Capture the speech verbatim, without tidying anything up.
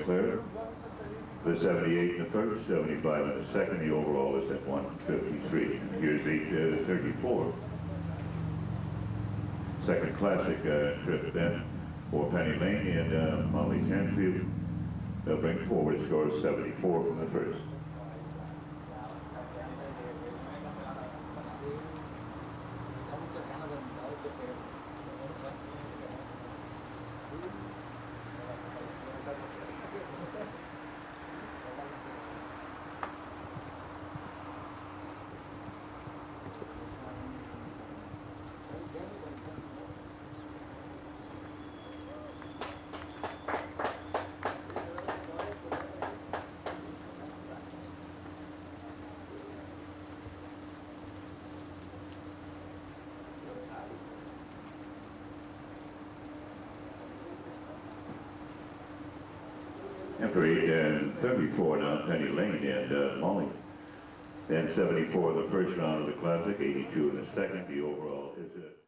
declared. The seventy-eight in the first, seventy-five in the second. The overall is at one fifty-three. Here's eight thirty-four. Second classic uh, trip then for Penny Lane and uh, Molly Canfield. They'll bring forward a score of seventy-four from the first. And for eight and thirty-four now, Penny Lane and uh, Molly. Then seventy-four in the first round of the Classic, eighty-two in the second. The overall is at